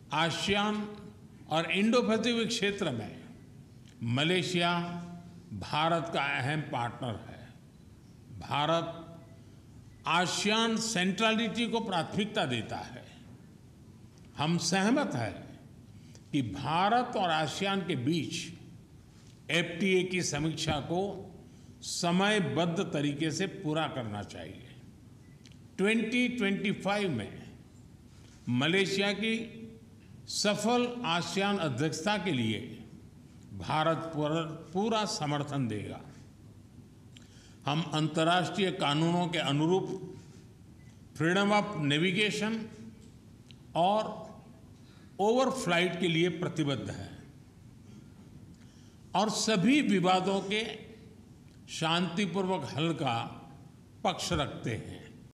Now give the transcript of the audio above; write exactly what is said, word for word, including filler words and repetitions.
ASEAN और Indo Pacific क्षेत्र में मलेशिया भारत का अहम पार्टनर है। भारत आसियान सेंट्रलिटी को प्राथमिकता देता है। हम सहमत हैं कि भारत और आसियान के बीच एफ टी ए की समीक्षा को समयबद्ध तरीके से पूरा करना चाहिए। दो हज़ार पच्चीस में मलेशिया की सफल आसियान अध्यक्षता के लिए भारत पूरा समर्थन देगा। हम अंतर्राष्ट्रीय कानूनों के अनुरूप फ्रीडम ऑफ नेविगेशन और ओवरफ्लाइट के लिए प्रतिबद्ध हैं और सभी विवादों के शांतिपूर्वक हल का पक्ष रखते हैं।